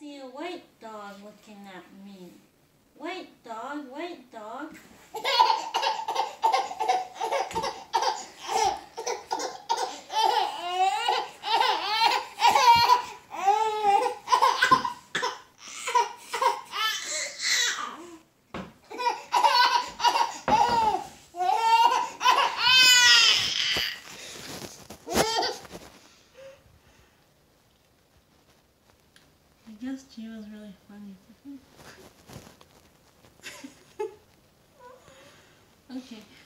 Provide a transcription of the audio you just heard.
see a white dog looking at me. White dog, white dog. I guess Gio's really funny. Okay.